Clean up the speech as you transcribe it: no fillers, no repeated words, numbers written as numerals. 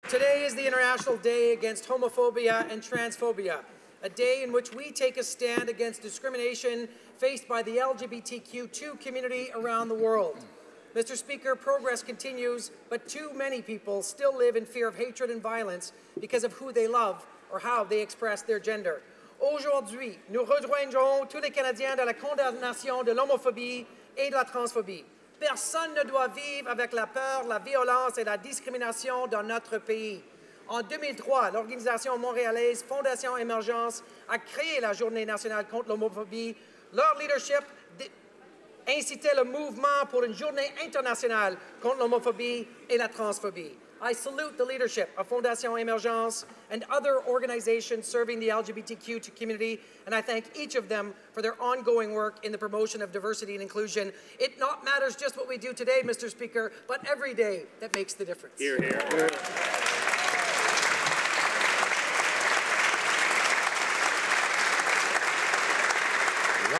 Today is the International Day Against Homophobia and Transphobia, a day in which we take a stand against discrimination faced by the LGBTQ2 community around the world. Mr. Speaker, progress continues, but too many people still live in fear of hatred and violence because of who they love or how they express their gender. Aujourd'hui, nous rejoindrons tous les Canadiens dans la condamnation de l'homophobie et de la transphobie. Personne ne doit vivre avec la peur, la violence et la discrimination dans notre pays. En 2003, l'organisation montréalaise Fondation Émergence a créé la Journée nationale contre l'homophobie. Leur leadership incitait le mouvement pour une journée internationale contre l'homophobie et la transphobie. I salute the leadership of Fondation Émergence and other organizations serving the LGBTQ community, and I thank each of them for their ongoing work in the promotion of diversity and inclusion. It not matters just what we do today, Mr. Speaker, but every day that makes the difference. Hear, hear.